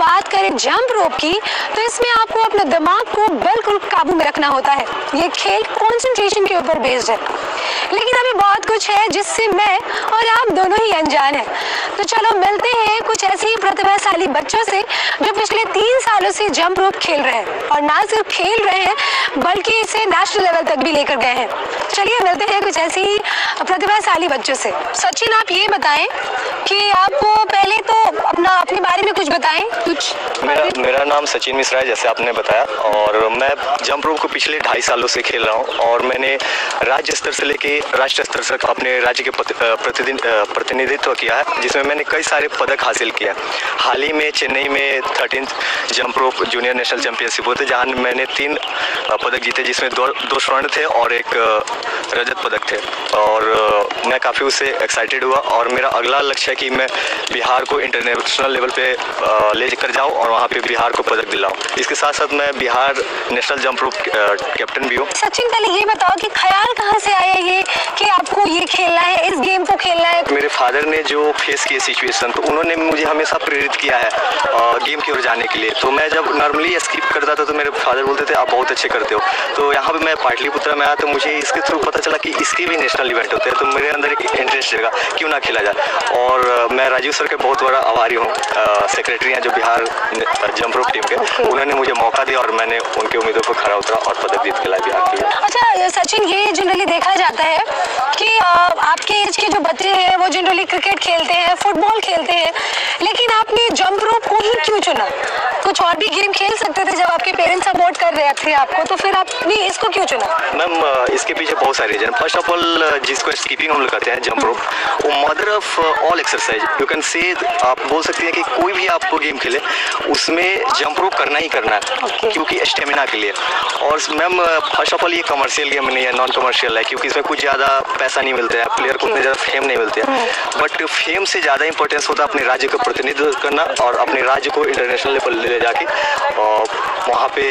बात करें jump rope की, तो इसमें आपको अपने दिमाग को बिल्कुल काबू में रखना होता है। ये खेल कंसंट्रेशन के ऊपर बेस्ड है, लेकिन अभी बहुत कुछ है जिससे मैं और आप दोनों ही अनजान हैं। तो चलो मिलते हैं कुछ ऐसे ही प्रतिभाशाली बच्चों से जो पिछले 3 सालों से जंप रोप खेल रहे हैं, और ना सिर्फ खेल रहे हैं बल्कि इसे नेशनल लेवल तक भी लेकर गए हैं। चलिए मिलते हैं कुछ ऐसे ही प्रतिभाशाली बच्चों से। सचिन, आप ये बताएं कि आपको पहले तो अपने बारे में कुछ बताएं। कुछ मेरा नाम सचिन मिश्रा है, जैसे आपने बताया, और मैं जंप रोप को पिछले 2.5 सालों से खेल रहा हूँ। और मैंने राज्य स्तर से लेके राष्ट्रीय स्तर तक अपने राज्य के प्रतिनिधित्व किया है, जिसमें मैंने कई सारे पदक हासिल किए। हाल ही में चेन्नई में 13th jump rope junior national championship हुए थे, जहाँ मैंने 3 पदक जीते, जिसमें 2 स्वर्ण थे और 1 रजत पदक थे। और मैं काफ़ी उससे एक्साइटेड हुआ, और मेरा अगला लक्ष्य है कि मैं बिहार को इंटरनेशनल लेवल पे ले कर जाऊँ और वहाँ पे बिहार को पदक दिलाऊँ। इसके साथ साथ मैं Bihar national jump rope captain भी हूँ। सचिन, पहले ये बताओ कि ख्याल कहाँ से आया ये कि आपको ये खेलना है, इस गेम को खेलना है? मेरे फादर ने जो फेस किए सिचुएशन, तो उन्होंने मुझे हमेशा प्रेरित किया है गेम की ओर जाने के लिए। तो मैं जब नॉर्मली स्किप करता था तो मेरे फादर बोलते थे आप बहुत अच्छे करते हो। तो यहाँ पे मैं पाटलिपुत्र में आया तो मुझे इसके थ्रू पता चला कि इसके भी नेशनल इवेंट होते हैं, तो मेरे अंदर एक इंटरेस्ट जगा क्यों ना खेला जाए। और मैं राजीव सर के बहुत बड़ा आभारी हूँ, सेक्रेटरी हैं जो बिहार जंप रोप टीम के, उन्होंने मुझे मौका दिया और मैंने उनके उम्मीदों पर खरा उतरा और पदक जीत के लाया बिहार के लिए। अच्छा सचिन, ये जनरली देखा जाता है कि आपके एज के जो बच्चे हैं वो जनरली क्रिकेट खेलते हैं, फुटबॉल खेलते हैं, लेकिन आपने जंप रोप को ही क्यों चुना? कुछ और भी गेम खेल सकते थे जब आपके पेरेंट्स सपोर्ट कर रहे थे आपको, तो फिर आपने इसको क्यों चुना? मैम, इसके पीछे बहुत सारे रीजन। फर्स्ट ऑफ ऑल, जिसको स्कीपिंग हम लोग कहते हैं जंप रोप, वो mother of all exercise you can say. आप बोल सकते हैं कि कोई भी आपको गेम खेले उसमें जंप रोप करना ही करना है, क्योंकि स्टेमिना के लिए। और मैम, फर्स्ट ऑफ ऑल ये कमर्शियल गेम नहीं है, नॉन कमर्शियल है, क्योंकि इसमें कुछ ज़्यादा पैसा नहीं मिलता है, प्लेयर को उतने ज़्यादा फेम नहीं मिलती है। बट फेम से ज़्यादा इंपॉर्टेंस होता है अपने राज्य का प्रतिनिधित्व करना और अपने राज्य को इंटरनेशनल लेवल ले जाके और वहाँ पे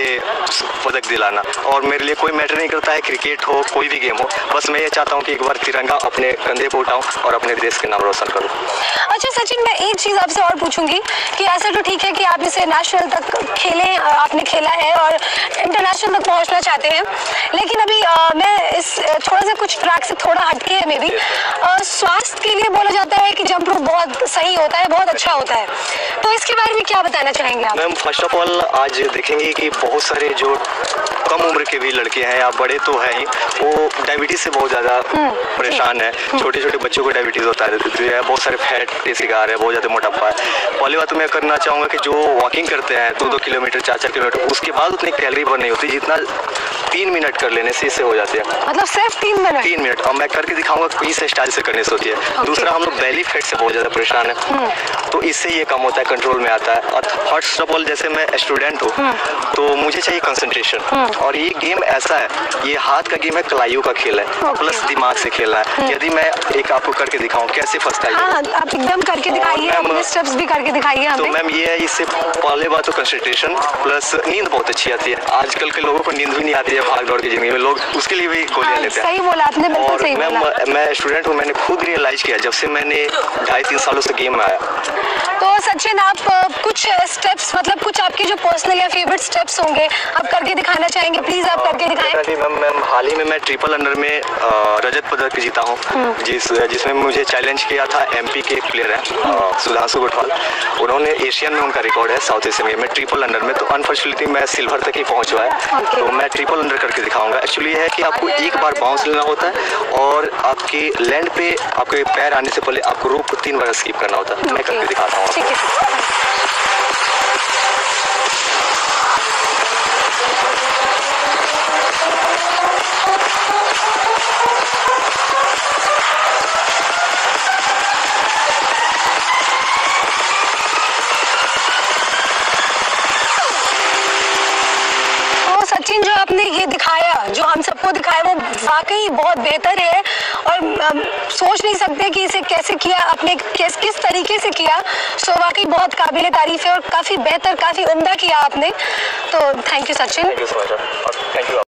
पदक दिलाना। और मेरे लिए कोई मैटर नहीं करता है क्रिकेट हो कोई भी गेम हो, बस मैं ये चाहता हूँ कि एक बार तिरंगा अपने कंधे पर उठाऊँ और अपने देश के नाम रोशन करूँ। अच्छा सचिन, मैं एक चीज़ आपसे और पूछूंगी कि ऐसा तो ठीक है कि आप इसे नेशनल तक खेले, आपने खेला है और इंटरनेशनल तक पहुंचना चाहते हैं, लेकिन अभी मैं इस थोड़ा सा कुछ ट्रैक से थोड़ा हटके है, मे भी स्वास्थ्य के लिए बोला जाता है कि जंप रोप बहुत सही होता है, बहुत अच्छा होता है, तो इसके बारे में क्या बताना चाहेंगे आप? मैम, फर्स्ट ऑफ ऑल आज देखेंगे कि बहुत सारे जो कम उम्र के भी लड़के हैं या बड़े तो हैं ही, वो डायबिटीज से बहुत ज़्यादा परेशान है। छोटे छोटे बच्चों को डायबिटीज होता है, बहुत सारे फैट के शिकार है, बहुत ज़्यादा मोटापा है। पहली बात तो मैं करना चाहूँगा कि जो वॉकिंग करते हैं 2-2 किलोमीटर 4-4 किलोमीटर, उसके बाद उतनी कैलोरी बर्न नहीं होती जितना 3 मिनट कर लेने से इससे हो जाती है। मतलब सिर्फ 3 मिनट? 3 मिनट, और मैं करके दिखाऊंगा किस स्टाइल से करने से होती है। दूसरा, हम लोग बेली फैट से बहुत ज़्यादा परेशान है, तो इससे ये कम होता है, कंट्रोल में आता है। और फर्स्ट ऑफ ऑल, जैसे मैं स्टूडेंट हूँ तो मुझे चाहिए कंसंट्रेशन, और ये गेम ऐसा है, ये हाथ का गेम है, कलाइयों का खेल है, प्लस दिमाग से खेलना है। यदि मैं एक आपको करके दिखाऊं कैसे फंसता है, आप एकदम करके दिखाइए, अपने स्टेप्स भी करके दिखाइए हमें। तो मैम ये है, इससे पहले बात तो कंसंट्रेशन प्लस नींद बहुत अच्छी आती है। आजकल के लोगों को नींद भी नहीं आती है, भाग दौड़ की जिंदगी में लोग उसके लिए भी गोलियां लेते हैं। सही बोला आपने, बिल्कुल सही बोला। मैम, मैं स्टूडेंट हूँ, मैंने खुद रियलाइज किया जब से मैंने 2.5-3 सालों से गेम में आया। तो सचिन, आप कुछ स्टेप्स, मतलब कुछ आपके जो पर्सनल या फेवरेट स्टेप्स होंगे आप करके दिखाना चाहेंगे? प्लीज आप करके दिखाएं। मैम, हाल ही में मैं ट्रिपल अंडर में रजत पदक जीता हूँ, जिसमें मुझे चैलेंज किया था एमपी के एक प्लेयर है सुधांशु गोठवाल। उन्होंने एशियन में उनका रिकॉर्ड है, साउथ एशियन में ट्रिपल अंडर में। तो अनफॉर्चुनेटली मैं सिल्वर तक ही पहुँचा है, तो मैं ट्रिपल अंडर करके दिखाऊंगा। एक्चुअली ये है कि आपको एक बार बाउंस लेना होता है और आपके लैंड पे आपके पैर आने से पहले आपको रोप को 3 बार स्किप करना होता है। मैं करके दिखाता हूँ। सचिन, जो आपने ये दिखाया, जो हम सबको दिखाया, वो वाकई बहुत बेहतर है, और सोच नहीं सकते कि इसे कैसे किया आपने, किस तरीके से किया। सो वाकई बहुत काबिले तारीफ है और काफ़ी बेहतर, काफ़ी उम्दा किया आपने। तो thank you Sachin. Thank you so much.